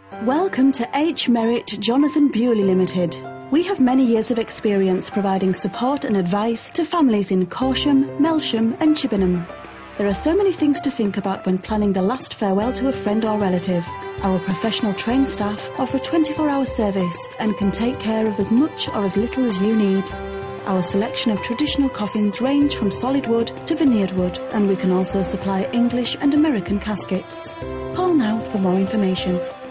Welcome to H. Merrett Jonathon Bewley Limited. We have many years of experience providing support and advice to families in Corsham, Melsham and Chippenham. There are so many things to think about when planning the last farewell to a friend or relative. Our professional trained staff offer a 24-hour service and can take care of as much or as little as you need. Our selection of traditional coffins range from solid wood to veneered wood, and we can also supply English and American caskets. Call now for more information.